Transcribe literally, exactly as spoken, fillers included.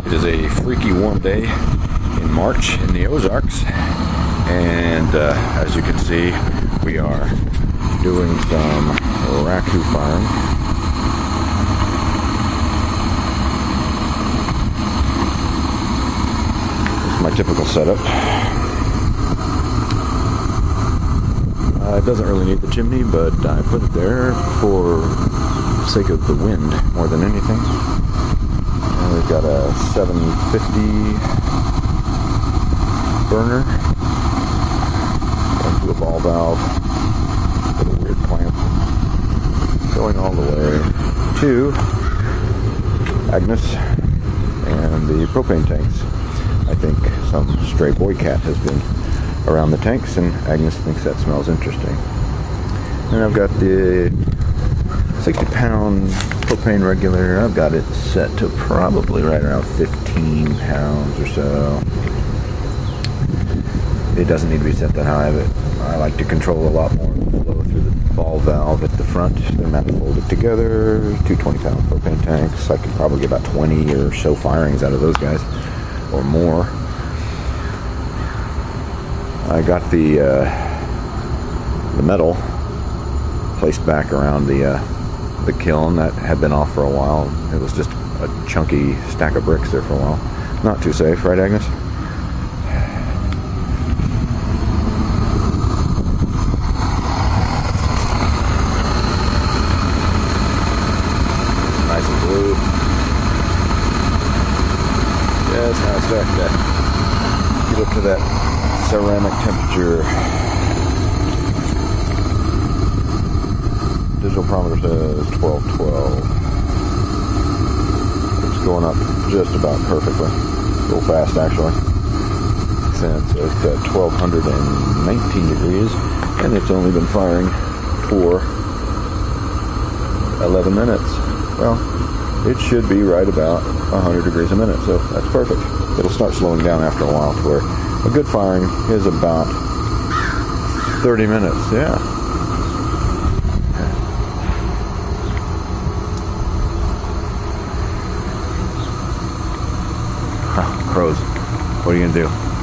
It is a freaky warm day in March in the Ozarks, and uh, as you can see, we are doing some raku firing. This is my typical setup. Uh, it doesn't really need the chimney, but I put it there for the sake of the wind more than anything. And we've got a seven fifty burner into a ball valve with a weird clamp going all the way to Agnes and the propane tanks. I think some stray boy cat has been around the tanks, and Agnes thinks that smells interesting. And I've got the sixty pound propane regulator. I've got it set to probably right around fifteen pounds or so. It doesn't need to be set that high, but I like to control a lot more of the flow through the ball valve at the front. They're manifolded together, two twenty pound propane tanks. I can probably get about twenty or so firings out of those guys, or more. I got the uh, the metal placed back around the uh, the kiln that had been off for a while. It was just a chunky stack of bricks there for a while. Not too safe, right, Agnes? Nice and blue. Yes, now it's starting to get up to that ceramic temperature. Digital barometer says twelve twelve. It's going up just about perfectly. A little fast, actually. Since it's at twelve nineteen degrees, and it's only been firing for eleven minutes. Well, it should be right about one hundred degrees a minute, so that's perfect. It'll start slowing down after a while to where a good firing is about thirty minutes, yeah. Huh, crows. What are you gonna do?